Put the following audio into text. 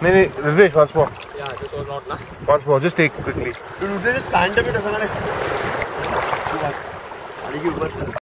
No, Ritesh, once more. Yeah, this was not na. Once more, just take quickly. Dude, just stand a bit.